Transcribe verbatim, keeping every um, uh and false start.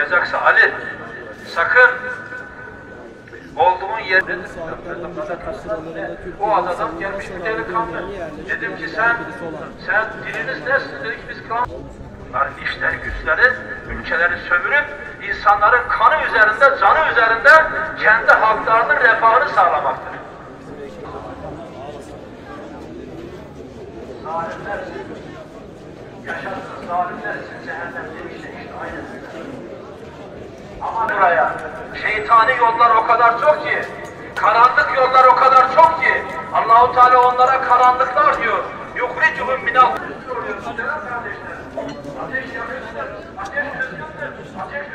olacaksa Ali, sakın olduğun yerde o adam gelmiş bir delikanlı. Dedim ki sen, sen diliniz nesin? Dedi ki biz klan. Bunların işleri güçleri, ülkeleri sömürüp insanların kanı üzerinde, canı üzerinde kendi halklarının refahını sağlamaktır. Zalimler, yaşasın zalimler için cehennem demişler işte aynen. Ama buraya şeytani yollar o kadar çok ki, karanlık yollar o kadar çok ki, Allah-u Teala onlara karanlıklar diyor. Yukhricuhum minal. Ateş yakıştır, ateş kızgındır, ateş